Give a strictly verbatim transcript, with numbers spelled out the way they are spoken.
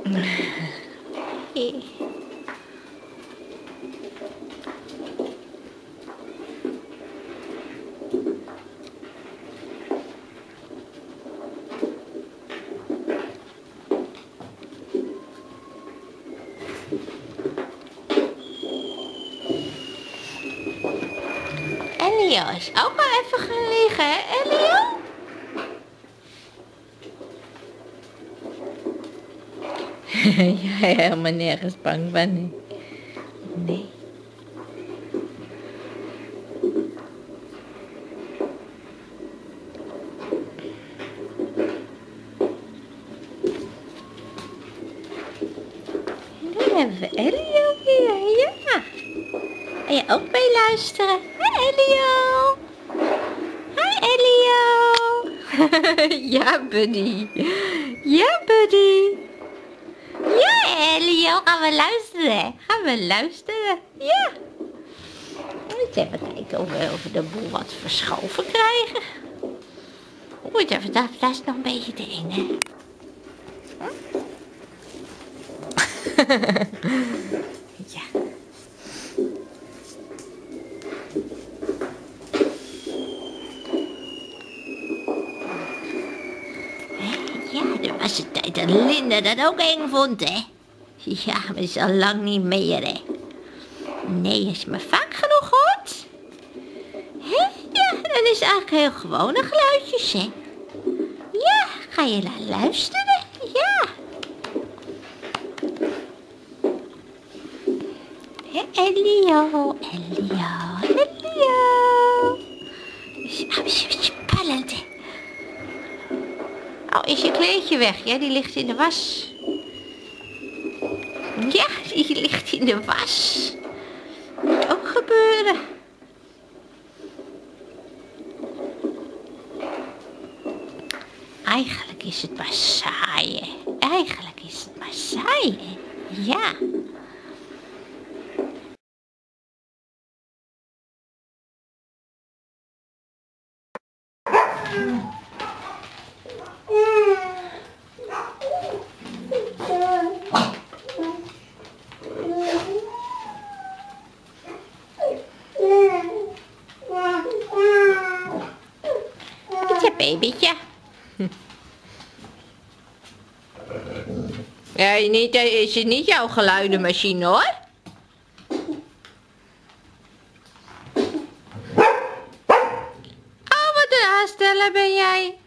Elio is ook al even gaan liggen, hè, Elio? Jij helemaal nergens bang van, nee. Nee. En dan hebben we Elio hier, ja. En je ook mee luisteren. Hi Elio. Hi Elio. Ja, buddy. Ja, buddy. Ja, Elio. Gaan we luisteren. Gaan we luisteren. Ja. Moet even kijken of we, of we de boel wat verschoven krijgen. Moet even, daar, daar is nog een beetje erin, hè. Hm? Ja. Ja, er was een tijd dat Linda dat ook eng vond, hè. Ja, maar is al lang niet meer, hè. Nee, als je me vaak genoeg hoort. Hè? Ja, dan is het eigenlijk heel gewone geluidjes, hè. Ja, ga je naar luisteren? Ja. Hè, Elio, Elio, Elio. Is spannend, hè. Oh, is je kleedje weg? Ja, die ligt in de was. Ja, die ligt in de was. Moet ook gebeuren. Eigenlijk is het maar saai, hè. Eigenlijk is het maar saai, hè. Ja. Babytje. Ja, niet, is het niet jouw geluidenmachine, hoor. Oh, wat een aansteller ben jij.